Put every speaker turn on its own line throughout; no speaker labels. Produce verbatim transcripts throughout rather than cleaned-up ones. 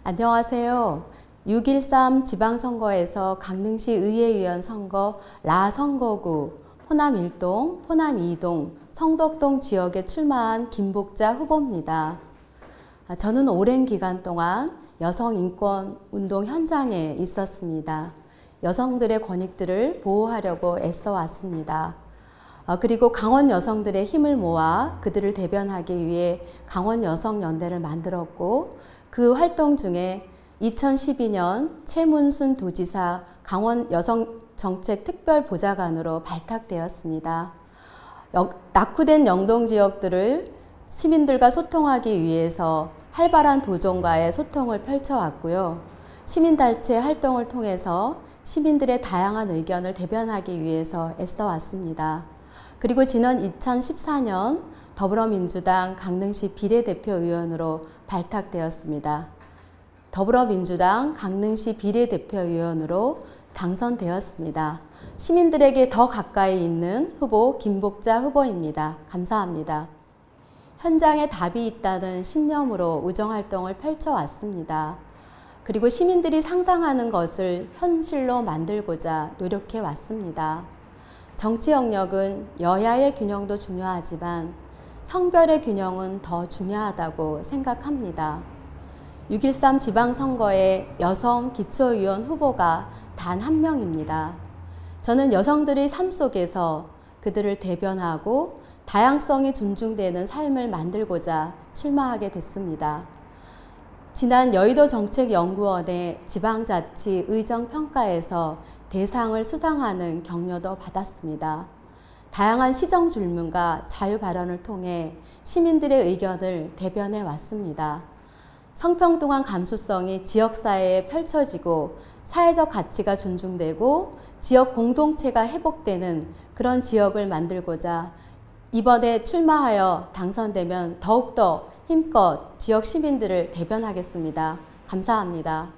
안녕하세요. 육 일삼 지방선거에서 강릉시 의회의원 선거 라선거구 포남 일 동, 포남 이 동, 성덕동 지역에 출마한 김복자 후보입니다. 저는 오랜 기간 동안 여성인권운동 현장에 있었습니다. 여성들의 권익들을 보호하려고 애써 왔습니다. 그리고 강원 여성들의 힘을 모아 그들을 대변하기 위해 강원여성연대를 만들었고, 그 활동 중에 이천십이 년 최문순 도지사 강원여성정책특별보좌관으로 발탁되었습니다. 낙후된 영동 지역들을 시민들과 소통하기 위해서 활발한 도정과의 소통을 펼쳐왔고요. 시민단체 활동을 통해서 시민들의 다양한 의견을 대변하기 위해서 애써왔습니다. 그리고 지난 이천십사 년 더불어민주당 강릉시 비례대표의원으로 발탁되었습니다. 더불어민주당 강릉시 비례대표의원으로 당선되었습니다. 시민들에게 더 가까이 있는 후보 김복자 후보입니다. 감사합니다. 현장에 답이 있다는 신념으로 의정활동을 펼쳐왔습니다. 그리고 시민들이 상상하는 것을 현실로 만들고자 노력해 왔습니다. 정치 영역은 여야의 균형도 중요하지만 성별의 균형은 더 중요하다고 생각합니다. 육 일삼 지방선거에 여성 기초의원 후보가 단 한 명입니다. 저는 여성들의 삶 속에서 그들을 대변하고 다양성이 존중되는 삶을 만들고자 출마하게 됐습니다. 지난 여의도 정책연구원의 지방자치 의정평가에서 대상을 수상하는 격려도 받았습니다. 다양한 시정 질문과 자유 발언을 통해 시민들의 의견을 대변해 왔습니다. 성평등한 감수성이 지역사회에 펼쳐지고 사회적 가치가 존중되고 지역 공동체가 회복되는 그런 지역을 만들고자 이번에 출마하여 당선되면 더욱더 힘껏 지역 시민들을 대변하겠습니다. 감사합니다.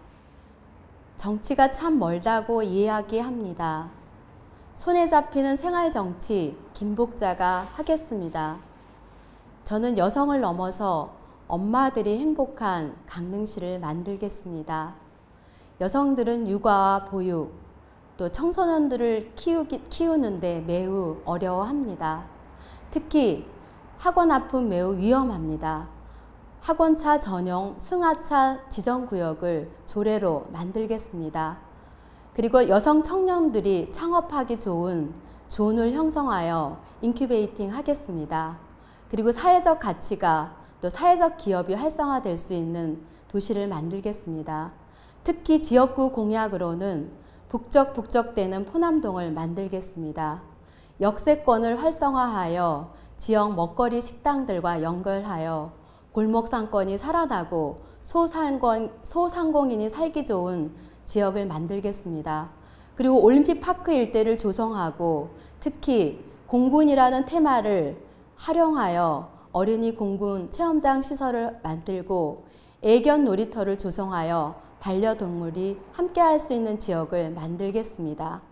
정치가 참 멀다고 이야기합니다. 손에 잡히는 생활정치 김복자가 하겠습니다. 저는 여성을 넘어서 엄마들이 행복한 강릉시를 만들겠습니다. 여성들은 육아와 보육, 또 청소년들을 키우기, 키우는데 매우 어려워합니다. 특히 학원 앞은 매우 위험합니다. 학원차 전용 승하차 지정구역을 조례로 만들겠습니다. 그리고 여성 청년들이 창업하기 좋은 존을 형성하여 인큐베이팅 하겠습니다. 그리고 사회적 가치가 또 사회적 기업이 활성화될 수 있는 도시를 만들겠습니다. 특히 지역구 공약으로는 북적북적대는 포남동을 만들겠습니다. 역세권을 활성화하여 지역 먹거리 식당들과 연결하여 골목 상권이 살아나고 소상공, 소상공인이 살기 좋은 지역을 만들겠습니다. 그리고 올림픽 파크 일대를 조성하고 특히 공군이라는 테마를 활용하여 어린이 공군 체험장 시설을 만들고 애견 놀이터를 조성하여 반려동물이 함께할 수 있는 지역을 만들겠습니다.